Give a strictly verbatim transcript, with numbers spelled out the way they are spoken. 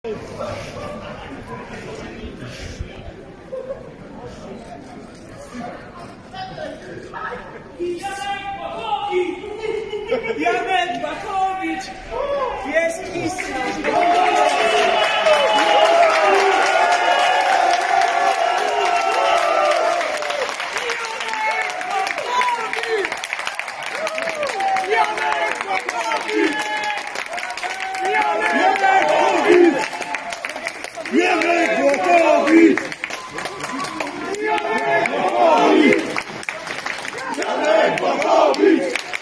Janek Blachowicz jest mistrzem. Janek Blachowicz! Janek Blachowicz! Janek Blachowicz! Janek Blachowicz!